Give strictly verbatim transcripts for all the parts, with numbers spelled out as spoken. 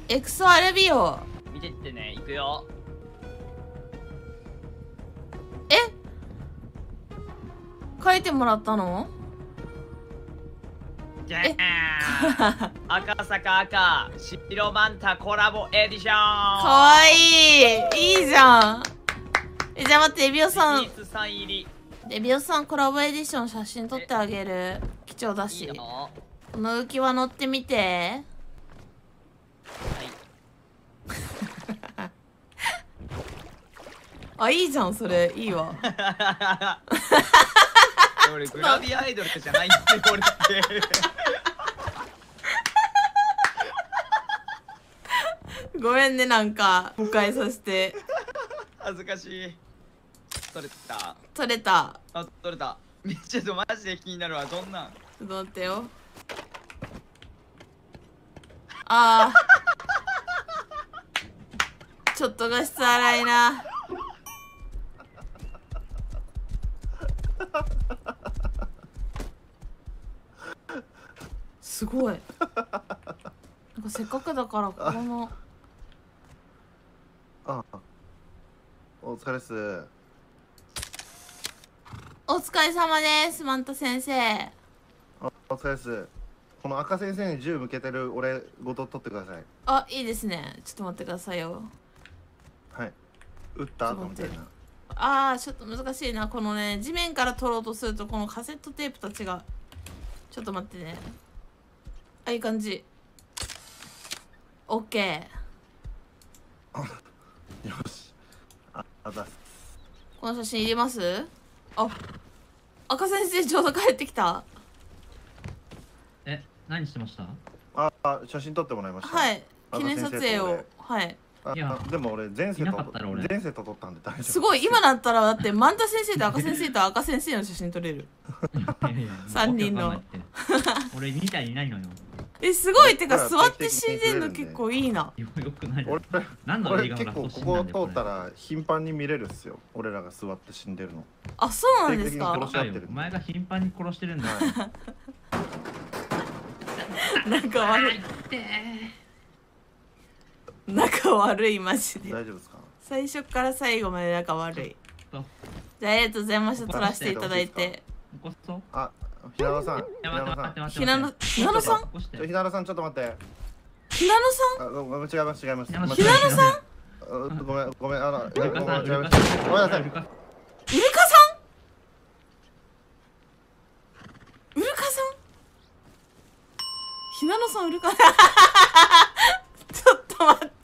エクソアルビオ。 見てってね、行くよ。 え、書いてもらったの？ じゃあ赤坂赤白マンタコラボエディション。 かわいい。いいじゃん。え、じゃあ待って、エビオさん。 リリースさん入り。 エビオさんコラボエディション写真撮ってあげる。貴重だし。 いいの？ この浮き輪乗ってみて。 はい。 あ、いいじゃん、それ。いいわ。 俺グラビアアイドルじゃないんですよ、俺って。 ごめんね、なんか誤解させて。 恥ずかしい。取れた。 取れた。 あ、取れた。めっちゃとマジで気になるわ、どんなん。 ちょっと待ってよ。ああ。ちょっと画質荒いな。すごい。なんかせっかくだからこの。 あ、お疲れっす。 お疲れ様です、マンタ先生。 あ、お疲れっす。この赤先生に銃向けてる俺ごと取ってください。 あ、いいですね。ちょっと待ってくださいよ。 はい。撃った後みたいな。 ああ、ちょっと難しいな。このね、地面から取ろうとするとこのカセットテープたちが。ちょっと待ってね。あ、いい感じ。オッケー。よし。あ、あざっす。 この写真いります？あ、赤先生ちょうど帰ってきた。 え、何してました？ あ、あ、写真撮ってもらいました。 はい。記念撮影を。はい。 あ、でも俺前世と前世と撮ったんで大丈夫。 すごい、今だったらだってマンタ先生と赤先生と赤先生の写真撮れる。三人の。 俺みたいにないのよ。 え、すごい。てか座って死んでんの結構いいな。 よくない。 俺何の映画のラス結構トシーンなんでここ通ったら頻繁に見れるっすよ。俺らが座って死んでるの。 あ、そうなんですか。 お前が頻繁に殺してるんだよ。 仲悪い。仲悪いマジで。 大丈夫ですか？ 最初から最後まで仲悪い。じゃあありがとうございました。撮らせていただいて。 あ、ひなのさん。 ひなのひなのさん。 ひなのさんちょっと待って。 ひなのさん。 あ、ごめん、違います違います。ひなのさん。 ごめんごめん、あのごめんなさい。ごめんなさい。 ウルカさん。ウルカさん。ひなのさんウルカ。ちょっと待って。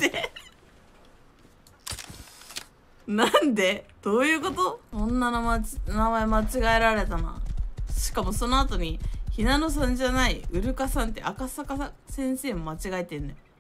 なんで？どういうこと？女のまち名前間違えられたな。しかもその後にひなのさんじゃないウルカさんって赤坂先生も間違えてんねん。